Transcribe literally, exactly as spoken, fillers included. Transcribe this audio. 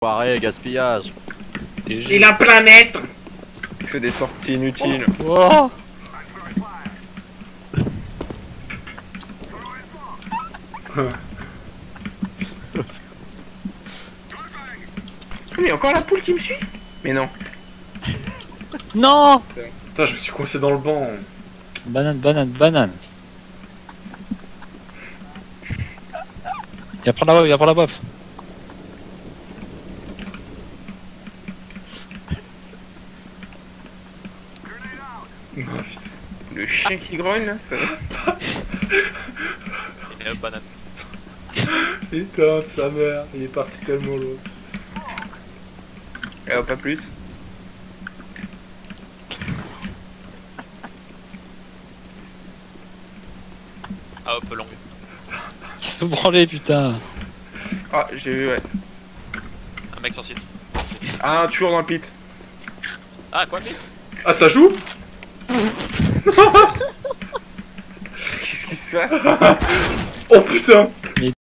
Enfoiré, gaspillage. Et la planète. Il fait des sorties inutiles. Oh. Mais encore la poule qui me suit. Mais non. Non. Putain, je me suis coincé dans le banc. Banane, banane, banane. Viens prendre la boîte, viens prendre la boîte. Oh putain. Le chien qui grogne là, ça va. Et hop, banane. Putain, de sa mère, il est parti tellement loin. Et hop, pas plus. Ah hop, longue. Qu'est-ce que vous branlez, putain? Ah, j'ai vu, ouais. Un mec sur site. Ah, toujours dans le pit. Ah, quoi, vite? Ah, ça joue? Qu'est-ce qui se passe? Oh putain.